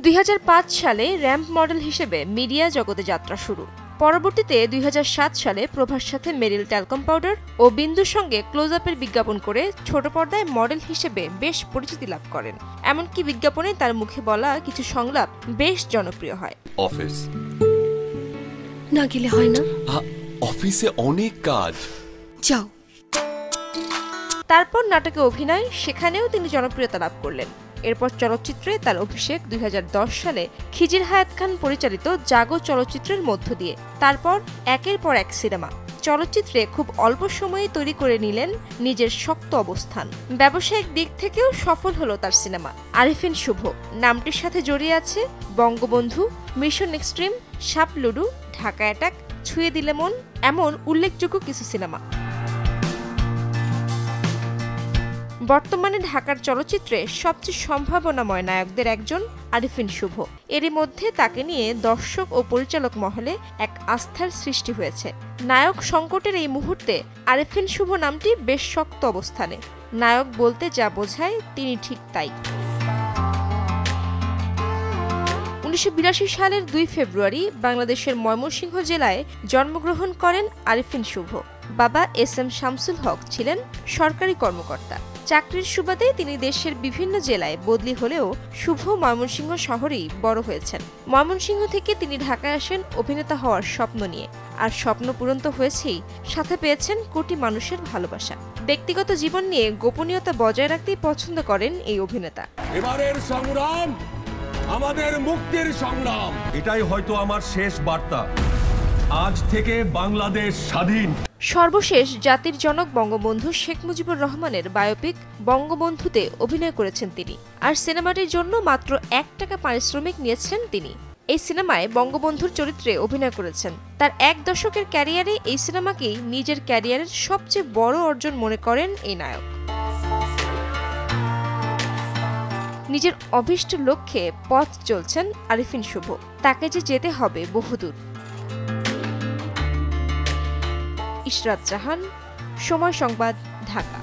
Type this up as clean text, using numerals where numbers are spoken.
2005 সালে ramp model হিসেবে media জগতে যাত্রা শুরু। পরবর্তীতে 2007 সালে প্রভার সাথে মেরিল ট্যালকম পাউডার ও বিন্দুর সঙ্গে ক্লোজ আপের বিজ্ঞাপন করে ছোট পর্দায় মডেল হিসেবে বেশ পরিচিতি লাভ করেন। এমনকি বিজ্ঞাপনে তার মুখে বলা কিছু সংলাপ বেশ জনপ্রিয় হয়। অফিস না গেলে হয় না, অফিসে অনেক কাজ, যাও। তারপর নাটকে অভিনয়, সেখানেও তিনি জনপ্রিয়তা লাভ করলেন। এরপর চলচ্চিত্রে তার অভিষেক 2010 সালে খিজির হায়াত খান পরিচালিত জাগো চলচ্চিত্রের মধ্য দিয়ে। তারপর একের পর এক সিনেমা। চলচ্চিত্রে খুব অল্প সময়ে তৈরি করে নিলেন নিজের শক্ত অবস্থান। ব্যবসায়িক দিক থেকেও সফল হলো তার সিনেমা। আরিফিন শুভ নামটির সাথে জড়িয়ে আছে বঙ্গবন্ধু, মিশন এক্সট্রিম, সাপ লুডু, ঢাকা অ্যাটাক, ছুঁয়ে দিলে মন, এমন উল্লেখযোগ্য কিছু সিনেমা। বর্তমানে ঢাকার চলচ্চিত্রে সবচেয়ে সম্ভাবনাময় নায়কদের একজন আরিফিন শুভ। এরই মধ্যে তাকে নিয়ে দর্শক ও পরিচালক মহলে এক আস্থার সৃষ্টি হয়েছে। নায়ক সংকটের এই মুহূর্তে আরিফিন শুভ নামটি বেশ শক্ত অবস্থানে। নায়ক বলতে যা বোঝায় তিনি ঠিক তাই। 1982 সালের 2 ফেব্রুয়ারি বাংলাদেশের ময়মনসিংহ জেলায় জন্মগ্রহণ করেন আরিফিন শুভ। বাবা এস.এম. শামসুল হক ছিলেন সরকারি কর্মকর্তা। চাকরির সুবাদে তিনি দেশের বিভিন্ন জেলায় বদলি হলেও শুভ ময়মনসিংহ শহরেই বড় হয়েছেন। ময়মনসিংহ থেকে তিনি ঢাকায় আসেন অভিনেতা হওয়ার স্বপ্ন নিয়ে। আর স্বপ্ন পূরণ তো হয়েছেই, সাথে পেয়েছেন কোটি মানুষের ভালোবাসা। ব্যক্তিগত জীবন নিয়ে গোপনীয়তা বজায় রাখতেই পছন্দ করেন এই অভিনেতা। এবারের সংগ্রাম আমাদের মুক্তির সংগ্রাম। এটাই হয়তো আমার শেষ বার্তা। আজ থেকে বাংলাদেশ স্বাধীন। সর্বশেষ জাতির জনক বঙ্গবন্ধু শেখ মুজিবুর রহমানের বায়োপিক বঙ্গবন্ধুতে অভিনয় করেছেন তিনি। আর সিনেমাটির জন্য মাত্র 1 টাকা পারিশ্রমিক নিয়েছেন তিনি। এই সিনেমায় বঙ্গবন্ধুর চরিত্রে অভিনয় করেছেন। তার 1 দশকের ক্যারিয়ারে এই সিনেমাকেই নিজের ক্যারিয়ারের সবচেয়ে বড় অর্জন মনে করেন এই নায়ক। নিজের অভীষ্ট লক্ষ্যে পথ চলছেন আরিফিন শুভ। তাকে যে যেতে হবে বহুদূর। ইশরাত জাহান, সময় সংবাদ, ঢাকা।